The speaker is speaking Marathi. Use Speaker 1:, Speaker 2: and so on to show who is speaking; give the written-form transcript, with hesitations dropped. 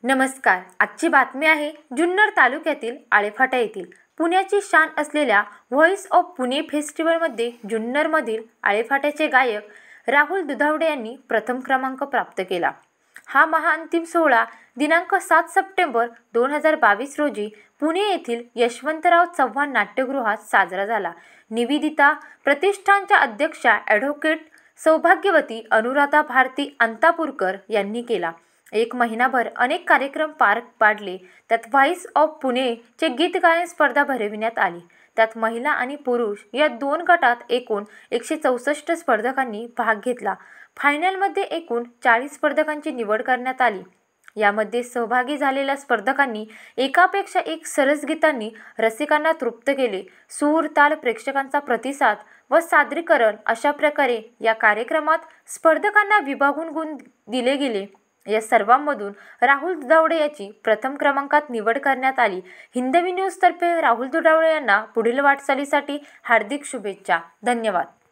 Speaker 1: नमस्कार. आजची बातमी आहे जुन्नर तालुक्यातील आळेफाटा येथील पुण्याची शान असलेल्या व्हॉइस ऑफ पुणे फेस्टिवलमध्ये जुन्नरमधील आळेफाट्याचे गायक राहुल दुधावडे यांनी प्रथम क्रमांक प्राप्त केला. हा महाअंतिम सोहळा दिनांक 7 सप्टेंबर 2022 रोजी पुणे येथील यशवंतराव चव्हाण नाट्यगृहात साजरा झाला. निवेदिता प्रतिष्ठानच्या अध्यक्षा ॲडव्होकेट सौभाग्यवती अनुराधा भारती अंतापूरकर यांनी केला. एक महिनाभर अनेक कार्यक्रम पार पाडले. त्यात व्हॉइस ऑफ पुणेचे गीत गायन स्पर्धा भरविण्यात आली. त्यात महिला आणि पुरुष या 2 गटात एकूण 164 स्पर्धकांनी भाग घेतला. फायनलमध्ये एकूण 40 स्पर्धकांची निवड करण्यात आली. यामध्ये सहभागी झालेल्या स्पर्धकांनी एकापेक्षा एक सरस गीतांनी रसिकांना तृप्त केले. सूर, ताल, प्रेक्षकांचा प्रतिसाद व सादरीकरण अशा प्रकारे या कार्यक्रमात स्पर्धकांना विभागून गुण दिले गेले. या सर्वांमधून राहुल दुधावडे याची प्रथम क्रमांकात निवड करण्यात आली. हिंदवी न्यूजतर्फे राहुल दुधावडे यांना पुढील वाटचालीसाठी हार्दिक शुभेच्छा. धन्यवाद.